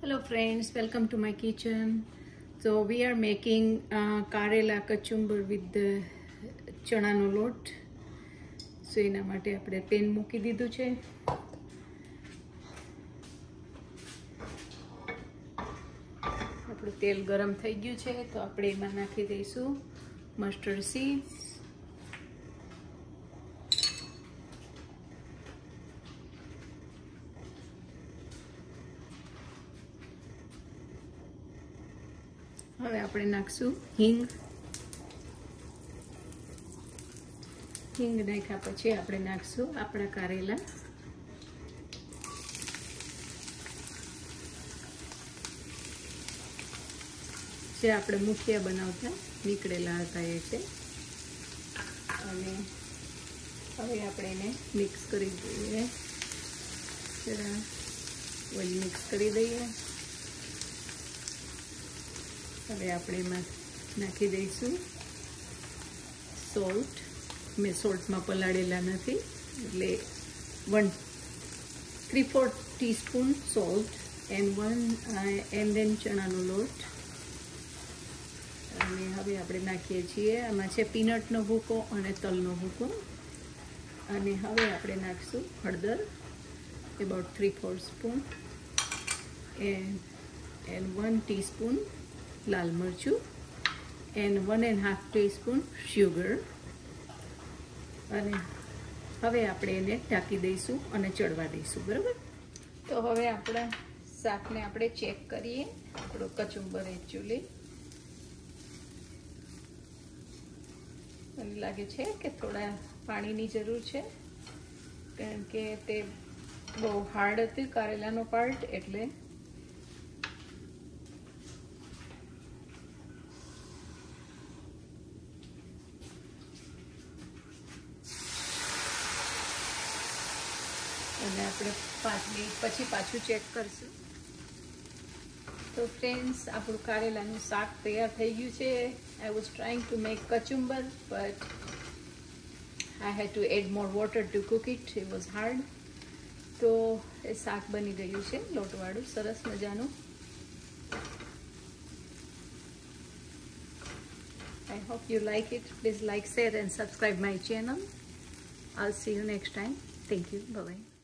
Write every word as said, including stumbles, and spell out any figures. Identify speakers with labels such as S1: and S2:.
S1: Hello friends, welcome to my kitchen. So we are making uh, karela kachumber with the chana no lot. So એના માટે આપણે pen મૂકી દીધું છે. આપણું તેલ ગરમ થઈ ગયું છે તો આપણે એમાં નાખી દઈશું મસ્ટર્ડ સીડ્સ. હવે આપણે નાખશું હિંગ. હિંગ નાખ્યા પછી આપણે નાખશું આપણા કારેલા. જે આપણે મુઠિયા બનાવતા નીકળેલા હતા એ છે. અને હવે આપણે એને મિક્સ કરી દઈએ. જરા ઓઇલ મિક્સ કરી દઈએ. હવે આપણે એમાં નાખી દઈશું સોલ્ટ. મેં સોલ્ટમાં પલાળેલા નથી એટલે one three four teaspoon salt and one and then ચણાનો લોટ. અને હવે આપણે નાખીએ છીએ આમાં છે પીનટનો ભૂકો અને તલનો ભૂકો. અને હવે આપણે નાખીશું હળદર about three four spoon and and one teaspoon લાલ મરચું and one and half teaspoon sugar. અને હવે આપણે એને ઢાંકી દઈશું અને ચડવા દઈશું. બરાબર. તો હવે આપણા શાકને આપણે ચેક કરીએ. આપણો કચુંબર એકચ્યુઅલી મને લાગે છે કે થોડા પાણીની જરૂર છે કારણ કે તે બહુ હાર્ડ હતી કારેલાનો પાર્ટ. એટલે અને આપણે પાંચ મિનિટ પછી પાછું ચેક કરશું. તો ફ્રેન્ડ્સ, આપણું કારેલાનું શાક તૈયાર થઈ ગયું છે. I was trying to make kachumber but I had to add more water to cook it. It was hard. તો એ શાક બની ગયું છે લોટવાળું સરસ મજાનું. I hope you like it. Please like, share and subscribe my channel. I'll see you next time. Thank you. Bye bye.